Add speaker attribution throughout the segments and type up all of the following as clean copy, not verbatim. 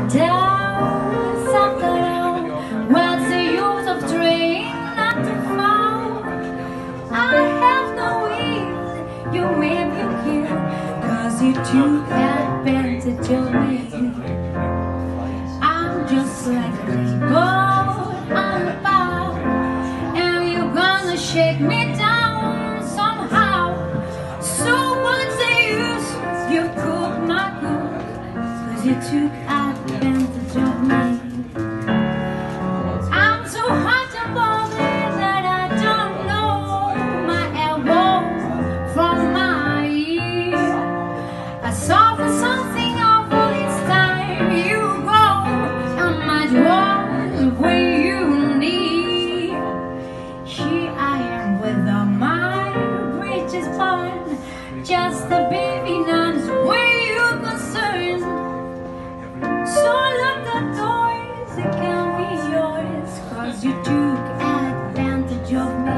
Speaker 1: down, sat down. What's the use of trying not to fall? I have no wind, you made me kill, 'cause you took advantage of me. I'm just like a boat on the bow, and you're gonna shake me down somehow. So what's the use? You cooked my cook, 'cause you took advantage of me. I'm so hot and bothered that I don't know my elbow from my ear. I saw for something awful each time you go, and my one when you need. Here I am with all my bridges burned, just a baby nuns where you're concerned. So lock the doors, it can be yours, 'cause you took advantage of me.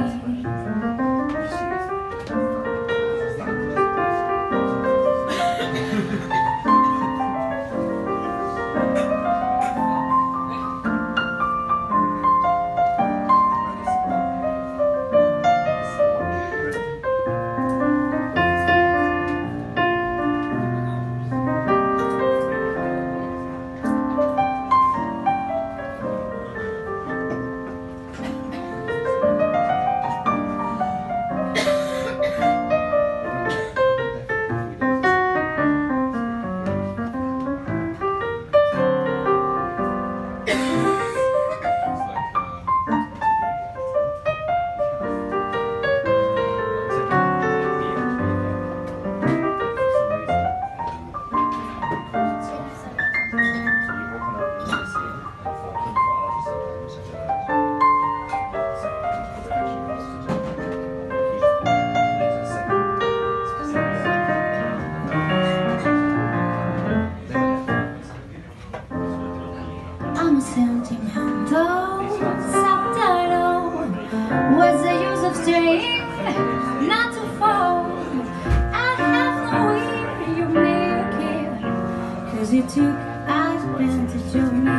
Speaker 1: I'm sentimental, subtitle. What's the use of staying not to fall? I have no way you make it, 'cause you took advantage of me.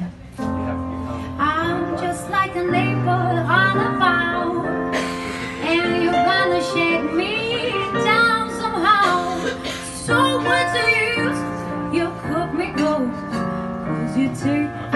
Speaker 1: I'm just like a neighbor on a bow, and you're gonna shake me down somehow. So what's the use? You cook me gold, 'cause you took